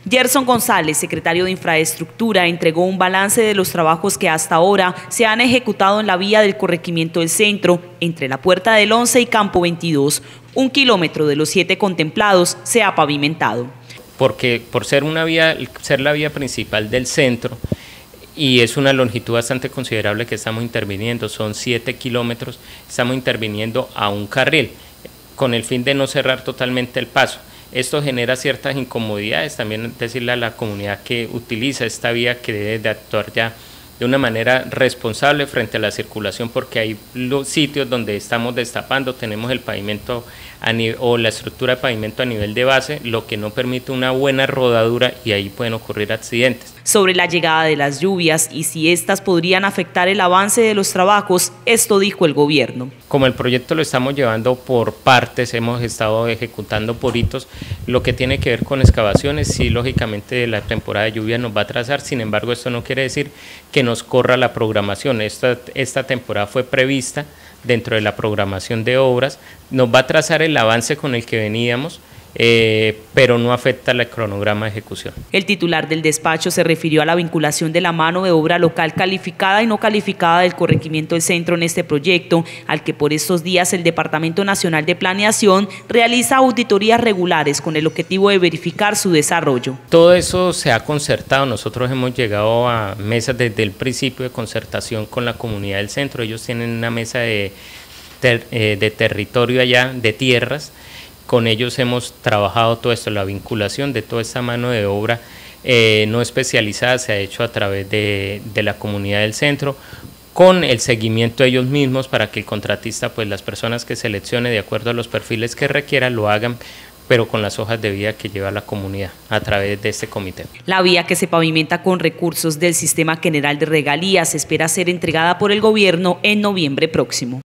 Gerson González, secretario de Infraestructura, entregó un balance de los trabajos que hasta ahora se han ejecutado en la vía del corregimiento del centro, entre la Puerta del 11 y Campo 22. 1 kilómetro de los 7 contemplados se ha pavimentado. Porque por ser la vía principal del centro, y es una longitud bastante considerable que estamos interviniendo, son 7 kilómetros, estamos interviniendo a un carril, con el fin de no cerrar totalmente el paso. Esto genera ciertas incomodidades, también decirle a la comunidad que utiliza esta vía que debe de actuar ya de una manera responsable frente a la circulación, porque hay los sitios donde estamos destapando, tenemos el pavimento o la estructura de pavimento a nivel de base, lo que no permite una buena rodadura y ahí pueden ocurrir accidentes. Sobre la llegada de las lluvias y si estas podrían afectar el avance de los trabajos, esto dijo el gobierno. Como el proyecto lo estamos llevando por partes, hemos estado ejecutando por hitos, lo que tiene que ver con excavaciones, sí, lógicamente la temporada de lluvia nos va a atrasar, sin embargo esto no quiere decir que nos corra la programación. Esta temporada fue prevista dentro de la programación de obras, nos va a atrasar el avance con el que veníamos, pero no afecta el cronograma de ejecución. El titular del despacho se refirió a la vinculación de la mano de obra local calificada y no calificada del corregimiento del centro en este proyecto, al que por estos días el Departamento Nacional de Planeación realiza auditorías regulares con el objetivo de verificar su desarrollo. Todo eso se ha concertado, nosotros hemos llegado a mesas desde el principio de concertación con la comunidad del centro, ellos tienen una mesa de territorio allá, de tierras. Con ellos hemos trabajado todo esto, la vinculación de toda esta mano de obra no especializada se ha hecho a través de la comunidad del centro, con el seguimiento de ellos mismos para que el contratista, pues las personas que seleccione de acuerdo a los perfiles que requiera, lo hagan, pero con las hojas de vía que lleva la comunidad a través de este comité. La vía, que se pavimenta con recursos del Sistema General de Regalías, espera ser entregada por el gobierno en noviembre próximo.